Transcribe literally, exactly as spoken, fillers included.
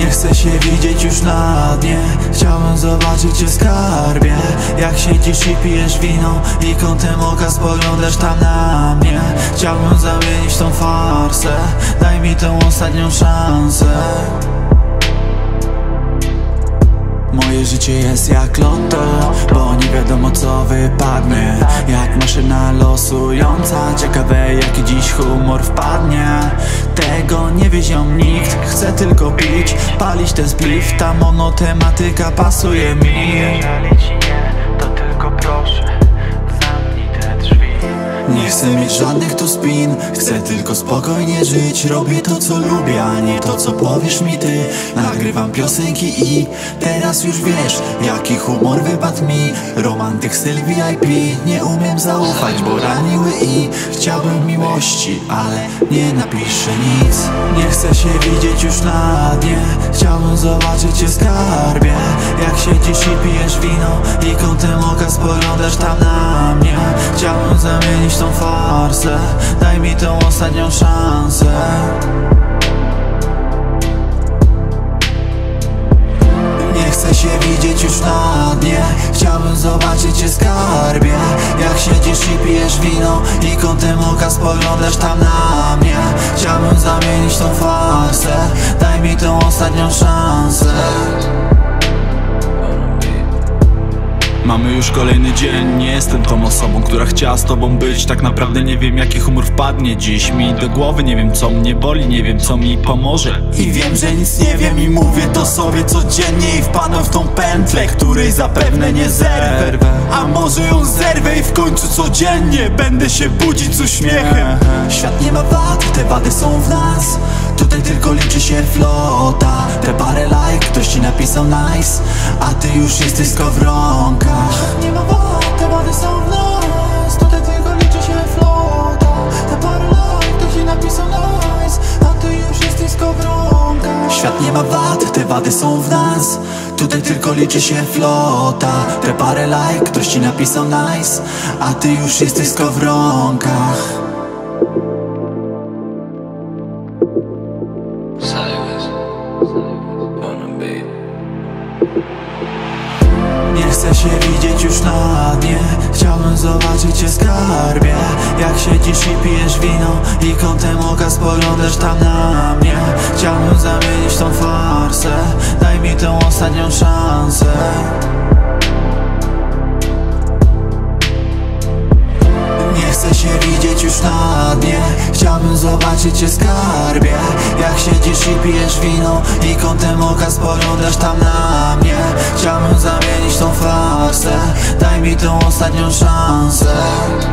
Nie chcę się widzieć już na dnie. Chciałbym zobaczyć cię, skarbie. Jak siedzisz i pijesz wino i kątem oka spoglądasz tam na mnie. Chciałbym zamienić tą farsę. Daj mi tą ostatnią szansę. Moje życie jest jak lotto, bo nie wiadomo co wypadnie. Jak maszyna losująca, ciekawe jaki dziś humor wpadnie. Tego nie wie ziom nikt, chcę tylko pić, palić ten spliff. Ta monotematyka pasuje mi. Jeżeli ci nie, to tylko proszę, zamknij te drzwi. Nie chcę mieć żadnych tu spin, chcę tylko spokojnie żyć. Robię to co lubię, a nie to co powiesz mi ty. Nagrywam piosenki i teraz już wiesz jaki humor wypadł mi. Romantyk styl V I P. Nie umiem zaufać, bo raniły i chciałbym miłości, ale nie napiszę nic. Nie chcę się widzieć już na dnie. Chciałbym zobaczyć cię, skarbie. Jak siedzisz i pijesz wino i kątem oka spoglądasz tam na mnie. Chciałbym zamienić tą farsę. Daj mi tą ostatnią szansę. Nie chcę się widzieć już na dnie. Chciałbym zobaczyć cię, skarbie. Jak siedzisz i pijesz wino i kątem oka spoglądasz tam na mnie. Chciałbym zamienić tą farsę. Daj mi tą ostatnią szansę. Mamy już kolejny dzień, nie jestem tą osobą, która chciała z tobą być. Tak naprawdę nie wiem jaki humor wpadnie dziś mi do głowy. Nie wiem co mnie boli, nie wiem co mi pomoże. I wiem, że nic nie wiem i mówię to sobie codziennie. I wpadłem w tą pętlę, której zapewne nie zerwę. A może ją zerwę i w końcu codziennie będę się budzić z uśmiechem. Świat nie ma wad, te wady są w nas. Tutaj tylko liczy się flota. Te parę like, ktoś ci napisał nice, a ty już jesteś skowronka. Świat nie ma wad, te wady są w nas. Tutaj tylko liczy się flota. Te parę like, ktoś ci napisał nice, a ty już jesteś skowronka. Świat nie ma wad, te wady są w nas. Tutaj tylko liczy się flota. Te parę like, ktoś ci napisał nice, a ty już jesteś skowronka. Nie chcę się widzieć już na dnie. Chciałbym zobaczyć cię, skarbie. Jak siedzisz i pijesz wino i kątem oka spoglądasz tam na mnie. Chciałbym zamienić tą farsę. Daj mi tą ostatnią szansę. Nie chcę się widzieć już na dnie. Chciałbym zobaczyć cię, skarbie. Jak siedzisz i pijesz wino i kątem oka spoglądasz tam na mnie. Chciałbym zamienić tą farsę. Daj mi tą ostatnią szansę.